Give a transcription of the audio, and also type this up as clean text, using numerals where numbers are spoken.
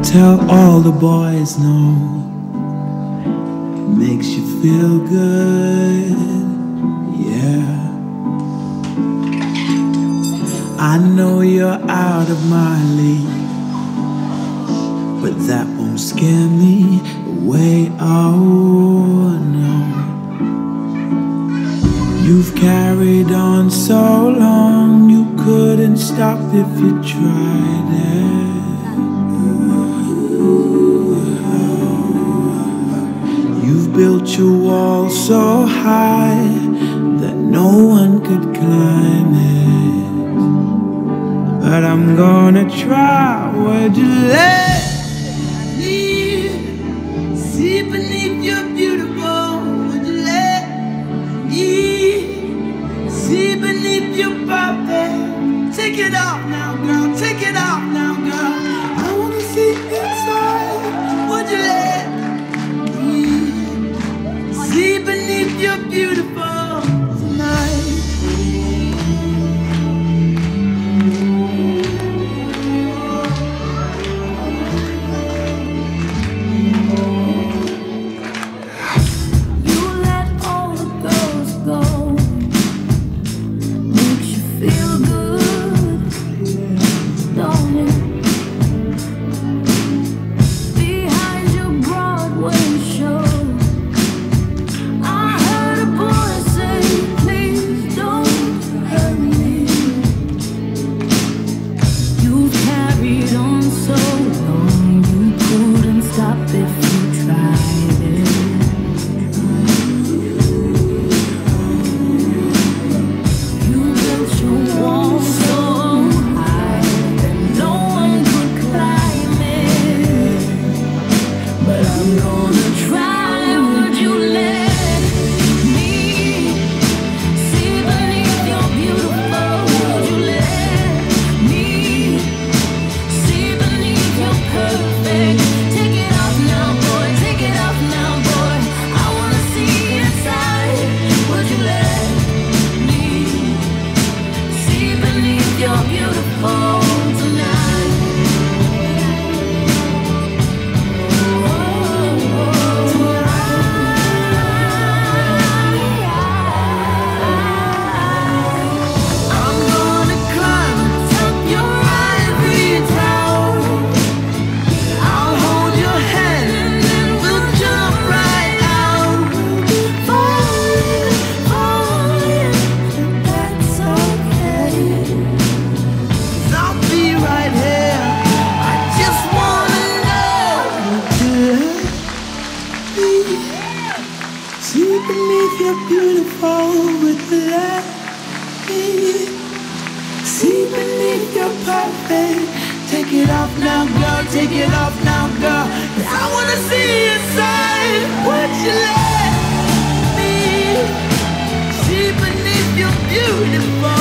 tell all the boys no. Makes you feel good, yeah. I know you're out of my league, but that won't scare me away, oh no. You've carried on so long, you couldn't stop if you tried it. You've built your wall so high that no one could climb it. But I'm gonna try. Would you let me see beneath your beautiful? Would you let me see beneath your perfect? Take it off now, girl. Take it off now, girl. I wanna see inside. Would you let me see beneath your beautiful tonight? See beneath your beautiful, with the light. See beneath your perfect. Take it off now, girl. Take it off now, girl. 'Cause I wanna see inside. Would you let me see beneath your beautiful?